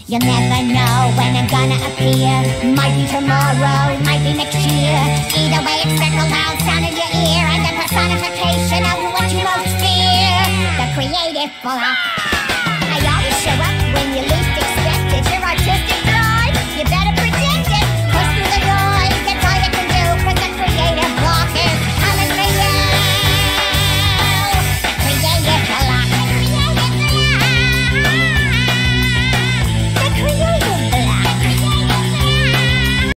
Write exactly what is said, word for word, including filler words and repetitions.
You'll never know when I'm gonna appear. Might be tomorrow, might be next year. Either way, expect a loud sound in your ear and the personification of what you most fear. The Creative Blaaaaaaaaaahaaaaaaaaaaaack.